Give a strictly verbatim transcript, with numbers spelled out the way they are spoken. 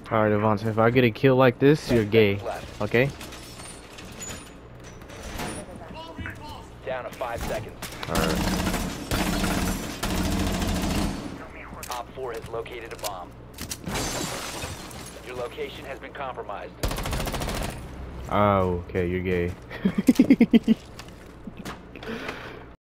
Alright, Avance, if I get a kill like this, you're gay. Okay? Down to five seconds. Alright. Op four has located a bomb. Your location has been compromised. Oh, okay, you're gay.